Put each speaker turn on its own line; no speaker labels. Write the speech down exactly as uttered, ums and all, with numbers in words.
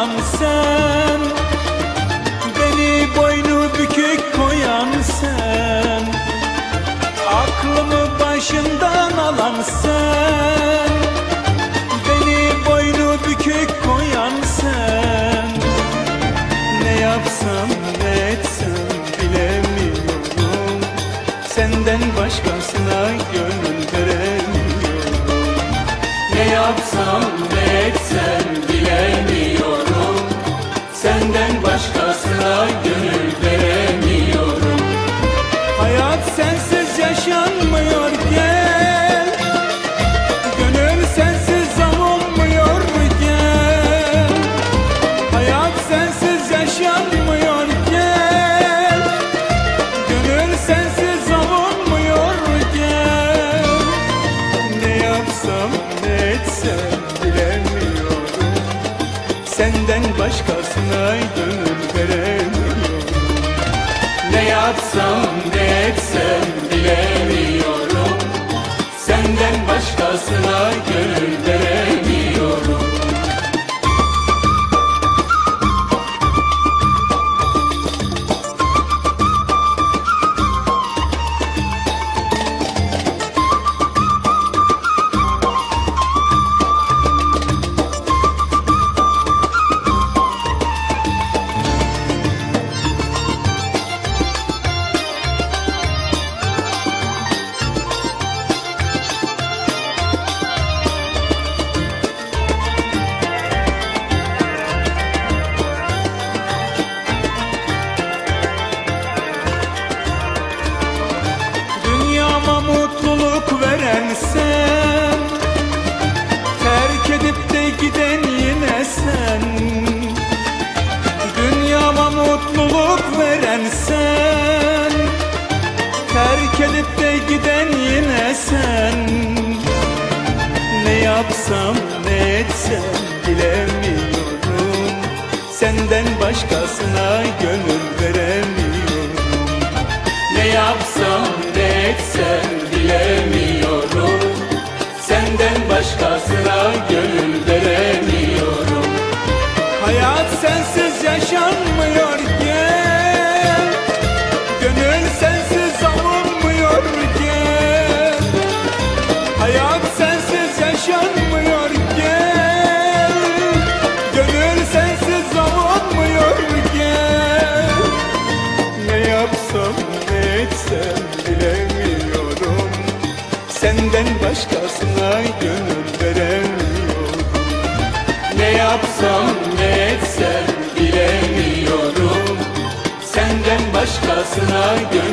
alan sen, beni boynu bükük koyan sen, aklımı başından alan sen, beni boynu bükük koyan sen. Ne yapsam ne etsem bilemiyorum, senden başkasına gönül veremiyorum. Ne yapsam ne etsem bilemiyorum, senden başkasına gönül veremiyorum. Hayat sensiz yaşanmıyor gel, gönül sensiz avunmuyor gel. Hayat sensiz yaşanmıyor gel, gönül sensiz avunmuyor gel. Ne yapsam ne etsem bilemiyorum, senden başkasına gönül veremiyorum. Ne yapsam ne etsem bilemiyorum, senden başkasına gönül veremiyorum. Mutluluk veren sen, terk edip de giden yine sen. Dünyama mutluluk veren sen, terk edip de giden yine sen. Ne yapsam ne etsem bilemiyorum, senden başkasına gönül veremiyorum. Ne yapsam ne etsem bilemiyorum, senden başkasına gönül veremiyorum. Hayat sensiz yaşanmıyor gel, gönül sensiz avunmuyor gel. Hayat sensiz yaşanmıyor gel, gönül sensiz avunmuyor gel. Ne yapsam ne etsem bilemiyorum, senden başkasına gönül veremiyorum. Ne yapsam ne etsem bilemiyorum, senden başkasına gönül